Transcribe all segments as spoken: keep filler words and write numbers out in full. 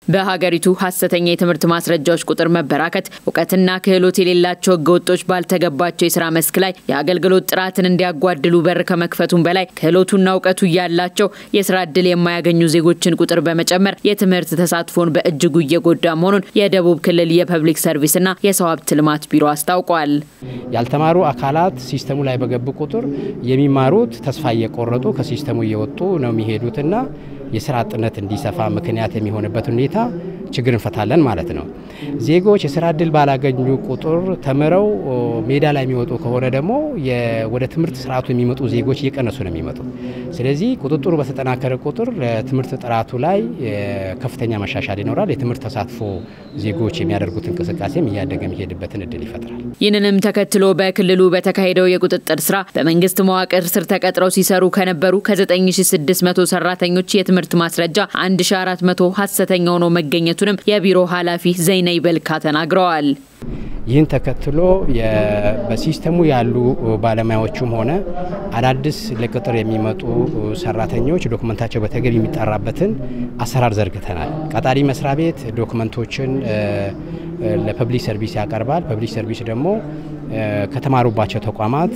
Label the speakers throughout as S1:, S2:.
S1: በሀገሪቱ ሐሰተኛ የትምህርት ማስረጃዎች ቁጥር መበራከት ዕውቀትና ክህሎት የሌላቸው ህገወጦች ባልተገባቸው የሥራ መስክ ላይ የአገልግሎት ጥራትን እንዲያጓድሉ በር ከመክፈቱም በላይ ክህሎቱና ዕውቀቱ ያላቸው የሥራ ዕድል የማያገኙ ዜጎችን ቁጥር በመጨመር የትምህርት ተሳትፎን በእጅጉ እየጎዳ መሆኑን የደቡብ ክልል የፐብሊክ ሰርቪስና የሰው ሀብት ልማት ቢሮ አስታውቋል።
S2: ያልተማሩ አካላት ሲስተሙ ላይ በገቡ ቁጥር የሚማሩት ተስፋ እየቆረጡ ከሲስተሙ እየወጡ ነው የሚሄዱትና የሥራ አጥነት እንዲሰፋ ምክንያት የሚሆንበት ሁኔታ ችግር እንፈታለን ማለት ነው። ዜጎች የሥራ ዕድል ባላገኙ ቁጥር ተመረው ሜዳ ላይ የሚወጡ ከሆነ ደግሞ ወደ ትምህርት ስርዓቱ የሚመጡ ዜጎች እየቀነሱ ነው የሚመጡ። ስለዚህ ቁጥጥሩ በተጠናከረ ቁጥር ለትምህርት ጥራቱ ላይ ከፍተኛ መሻሻል ይኖራል። የትምህርት ተሳትፎ ዜጎች የሚያደርጉት እንቅስቃሴም እያደገ የሚሄድበትን እድል ይፈጥራል።
S1: ይህንንም ተከትሎ በክልሉ በተካሄደው የቁጥጥር ስራ በመንግስት መዋቅር ስር ተቀጥረው ሲሰሩ ከነበሩ ከዘጠኝ ሺህ ስድስት መቶ ሰራተኞች የትምህርት ማስረጃ አንድ ሺህ አራት መቶ ሐሰተኛ ሆኖ መገኘቱንም የቢሮ ኃላፊ ዘይነይ በልካ ተናግረዋል።
S2: ይህን ተከትሎ በሲስተሙ ያሉ ባለሙያዎችም ሆነ አዳዲስ ለቅጥር የሚመጡ ሰራተኞች ዶክመንታቸው በተገቢ የሚጣራበትን አሰራር ዘርግተናል። ቀጣሪ መስሪያ ቤት ዶክመንቶችን ለፐብሊክ ሰርቪስ ያቀርባል። ፐብሊክ ሰርቪስ ደግሞ ከተማሩባቸው ተቋማት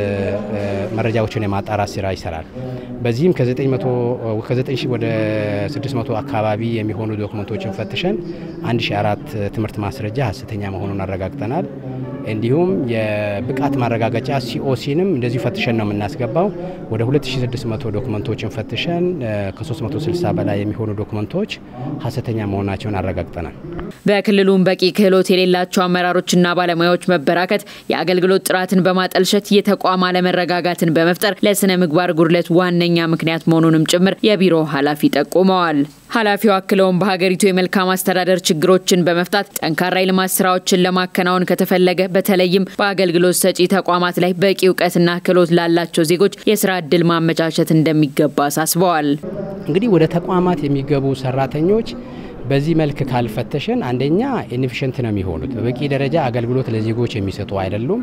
S2: መረጃዎችን የማጣራት ስራ ይሰራል። በዚህም ከ900 ወደ ስድስት መቶ አካባቢ የሚሆኑ ዶክመንቶችን ፈትሸን አንድ ሺህ አራት ትምህርት ማስረጃ ሐሰተኛ መሆኑን አረጋግጠናል። እንዲሁም የብቃት ማረጋገጫ ሲኦሲንም እንደዚሁ ፈትሸን ነው የምናስገባው። ወደ ሁለት ሺህ ስድስት መቶ ዶክመንቶችን ፈትሸን ከ360 በላይ የሚሆኑ ዶክመንቶች ሐሰተኛ መሆናቸውን አረጋግጠናል።
S1: በክልሉም በቂ ክህሎት የሌላቸው አመራሮችና ባለሙያዎች መበራከት የአገልግሎት ጥራትን በማጠልሸት የተቋም አለመረጋጋትን በመፍጠር ለስነ ምግባር ጉድለት ዋነኛ ምክንያት መሆኑንም ጭምር የቢሮ ኃላፊ ጠቁመዋል። ኃላፊው አክለውም በሀገሪቱ የመልካም አስተዳደር ችግሮችን በመፍታት ጠንካራ የልማት ስራዎችን ለማከናወን ከተፈለገ በተለይም በአገልግሎት ሰጪ ተቋማት ላይ በቂ ዕውቀትና ክህሎት ላላቸው ዜጎች የሥራ ዕድል ማመቻቸት እንደሚገባ አሳስበዋል።
S2: እንግዲህ ወደ ተቋማት የሚገቡ ሰራተኞች በዚህ መልክ ካልፈተሽን አንደኛ ኢንኤፊሽንት ነው የሚሆኑት። በበቂ ደረጃ አገልግሎት ለዜጎች የሚሰጡ አይደሉም።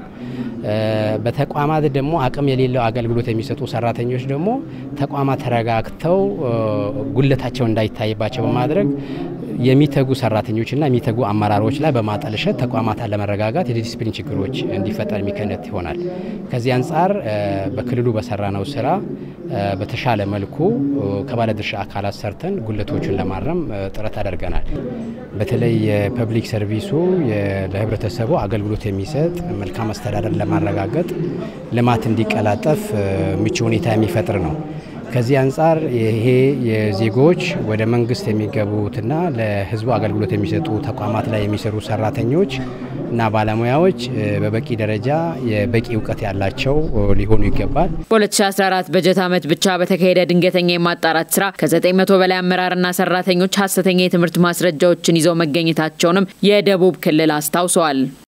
S2: በተቋማት ደግሞ አቅም የሌለው አገልግሎት የሚሰጡ ሰራተኞች ደግሞ ተቋማት ተረጋግተው ጉለታቸው እንዳይታይባቸው በማድረግ የሚተጉ ሰራተኞችና የሚተጉ አመራሮች ላይ በማጠልሸት ተቋማት ለመረጋጋት የዲሲፕሊን ችግሮች እንዲፈጠር የሚከነት ይሆናል። ከዚህ አንፃር በክልሉ በሰራነው ስራ በተሻለ መልኩ ከባለድርሻ አካላት ሰርተን ጉለቶችን ለማረም ጥረት አድርገናል። በተለይ የፐብሊክ ሰርቪሱ ለህብረተሰቡ አገልግሎት የሚሰጥ መልካም አስተዳደር ለማረጋገጥ ልማት እንዲቀላጠፍ ምቹ ሁኔታ የሚፈጥር ነው። ከዚህ አንፃር ይሄ የዜጎች ወደ መንግስት የሚገቡትና ለህዝቡ አገልግሎት የሚሰጡ ተቋማት ላይ የሚሰሩ ሰራተኞች እና ባለሙያዎች በበቂ ደረጃ የበቂ ዕውቀት ያላቸው ሊሆኑ ይገባል።
S1: በ2014 በጀት ዓመት ብቻ በተካሄደ ድንገተኛ የማጣራት ስራ ከዘጠኝ መቶ በላይ አመራርና ሰራተኞች ሐሰተኛ የትምህርት ማስረጃዎችን ይዘው መገኘታቸውንም የደቡብ ክልል አስታውሰዋል።